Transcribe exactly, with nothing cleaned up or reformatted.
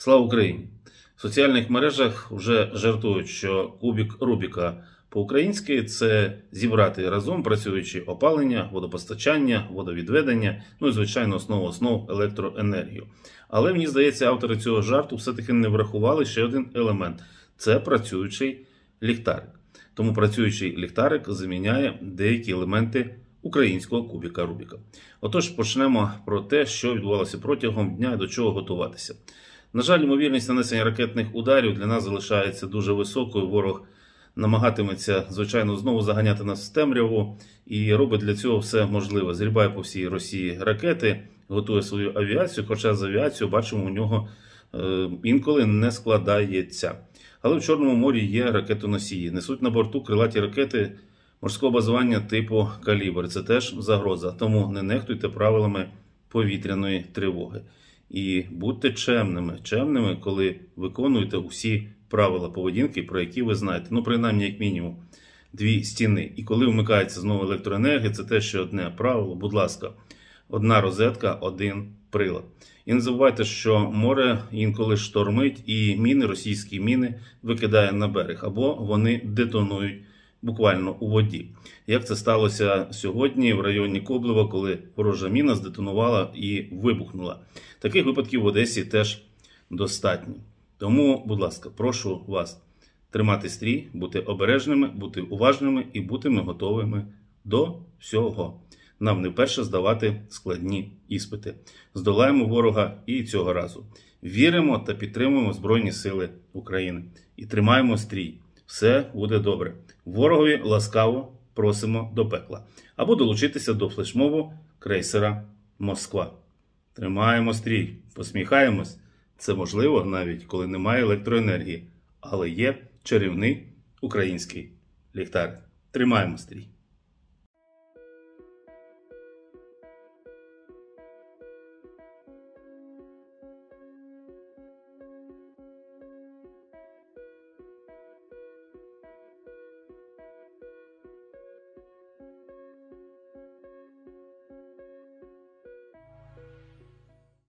Слава Україні! В соціальних мережах вже жартують, що кубік Рубіка по-українськи – це зібрати разом працюючи опалення, водопостачання, водовідведення, ну і, звичайно, основу основ електроенергію. Але, мені здається, автори цього жарту все-таки не врахували ще один елемент – це працюючий ліхтарик. Тому працюючий ліхтарик заміняє деякі елементи українського кубіка Рубіка. Отож, почнемо про те, що відбувалося протягом дня і до чого готуватися. На жаль, ймовірність нанесення ракетних ударів для нас залишається дуже високою. Ворог намагатиметься, звичайно, знову заганяти нас в темряву і робить для цього все можливе. Зрібає по всій Росії ракети, готує свою авіацію, хоча з авіацією, бачимо, у нього е, інколи не складається. Але в Чорному морі є ракетоносії. Несуть на борту крилаті ракети морського базування типу «Калібр». Це теж загроза, тому не нехтуйте правилами повітряної тривоги. І будьте чемними, чемними, коли виконуєте усі правила поведінки, про які ви знаєте. Ну, принаймні, як мінімум, дві стіни. І коли вмикається знову електроенергія, це теж ще одне правило. Будь ласка, одна розетка, один прилад. І не забувайте, що море інколи штормить і міни, російські міни, викидає на берег. Або вони детонують буквально у воді. Як це сталося сьогодні в районі Коблева, коли ворожа міна здетонувала і вибухнула. Таких випадків в Одесі теж достатньо. Тому, будь ласка, прошу вас тримати стрій, бути обережними, бути уважними і бути готовими до всього. Нам не вперше здавати складні іспити. Здолаємо ворога і цього разу. Віримо та підтримуємо Збройні Сили України. І тримаємо стрій. Все буде добре. Ворогові ласкаво просимо до пекла. Або долучитися до флешмобу крейсера «Москва». Тримаємо стрій, посміхаємось. Це можливо навіть, коли немає електроенергії. Але є чарівний український ліхтар. Тримаємо стрій.